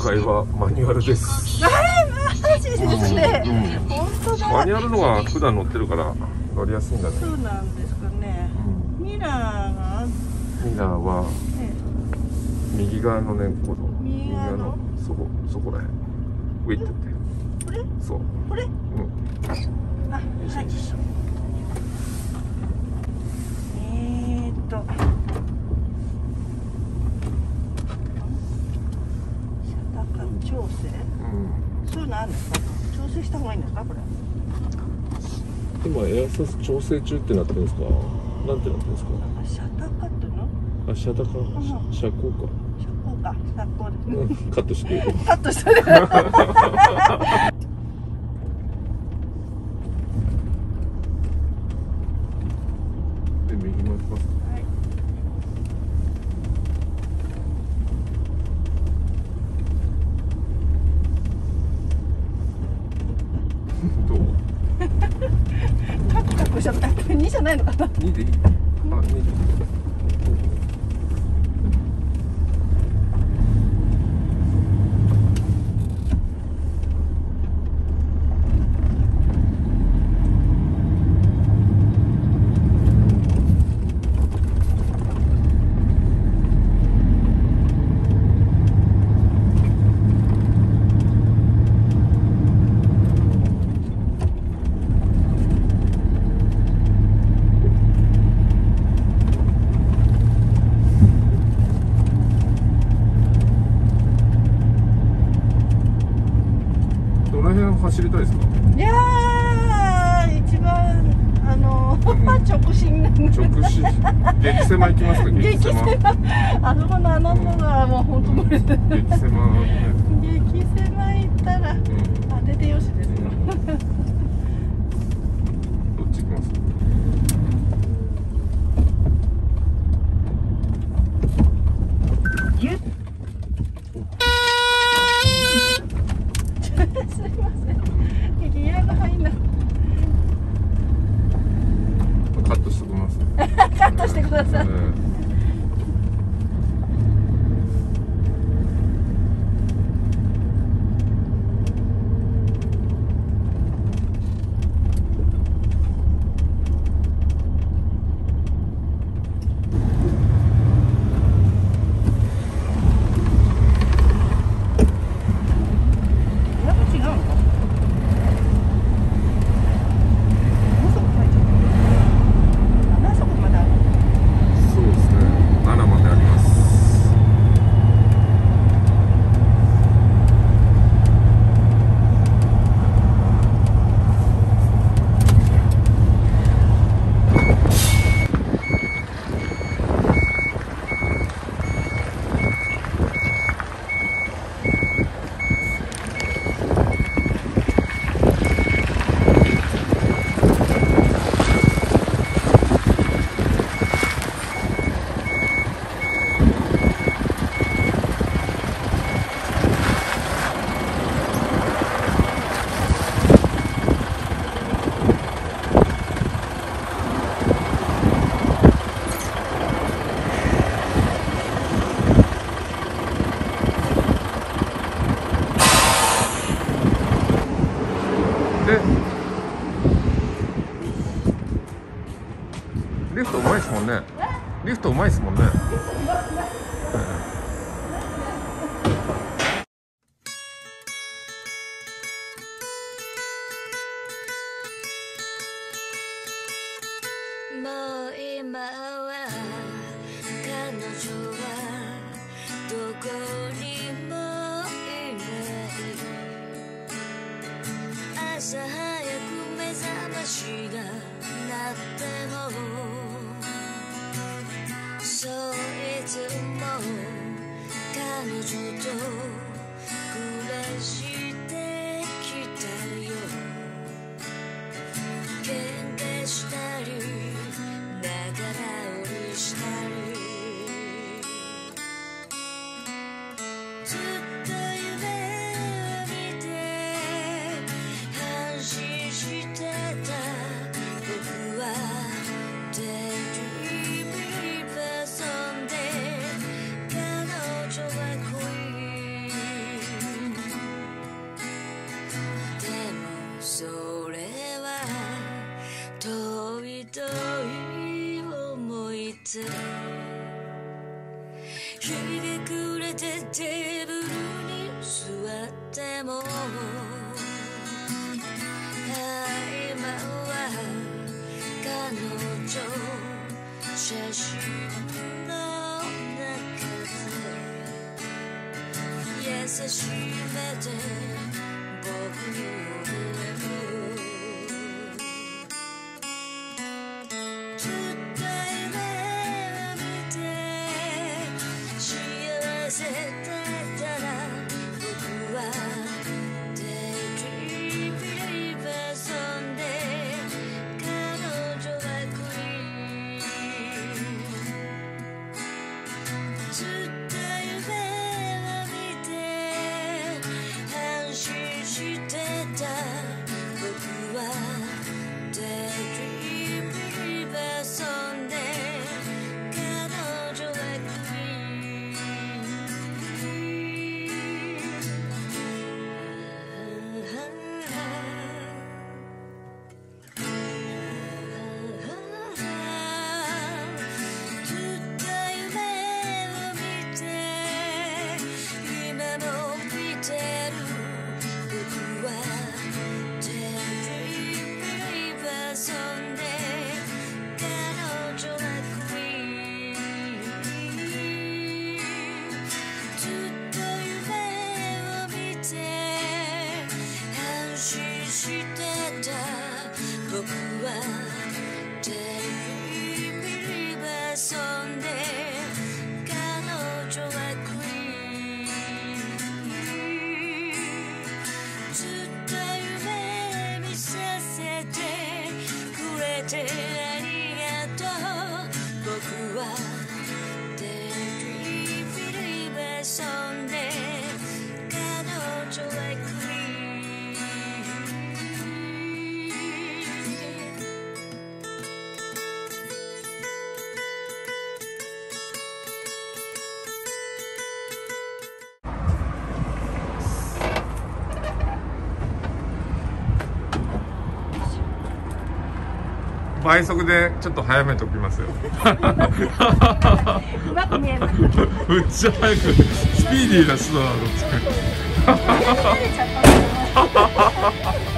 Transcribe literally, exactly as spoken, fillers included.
回はマニュアルです。 あれマジですね。 うん、 本当だ。 マニュアルのは普段乗ってるから乗りやすいんだね。 そうなんですかね。うん、ミラーがミラーは右側のね、この右側のそこそこらへん。上行ってって。 これ？ そう。 これ？ うん。 あ、はい。えーっと。調整、うん、そういうのあるんですか？調整した方がいいんですかこれ？ 今エアサス調整中ってなってるんですか？なんてなってるんですか？ シャタカっていうの？ あ、シャタカ、うん、遮光か。 遮光か、遮光ですね。 うん、カットしてくれる。 カットしてくれる。 で、右回ります。 はい。 どう？ カクカクしちゃった。にじゃないのかな？ にでいい？あ、にでいい。走りたいですか？ いやー、一番あの直進直進激狭行きますか？激狭あそこのあの子がもう本当無理です。激狭激狭行ったら当ててよしですよ。 どっち行きます？ ギュッすいません。ギアが入んな。 カットしておきます。 カットしてください。 リフトうまいですもんね。リフトうまいですもんね。 もう今は彼女はどこにもいない朝早く目覚ましが鳴ってもそういつも彼女と暮らしてきたよ喧嘩したり仲直りしたりずっと夢を見て安心してた僕はデイドリームに遊んで彼女は恋い思い出日が暮れてテーブルに座っても今は彼女写真の中で優しい目で僕をずっと夢を見て幸せだったら僕はデイドリームビリーバーソンで彼女はクイーンずっと夢を見て安心してた僕はデイドリームビリーバーソンで彼女はクイーンずっと夢を見て今も見てる僕はデイドリームビリーバーソンで彼女はクイーンずっと夢を見て安心してた僕はデイドリームビリーバーソンで彼女はクイーンずっと夢見させてくれてありがとう僕はデイドリームビリーバーソンで彼女はクイーン倍速でちょっと早めておきますよ。 うまく見えない。 むっちゃ早くスピーディーな人だなと思って。 慣れちゃったんだよ。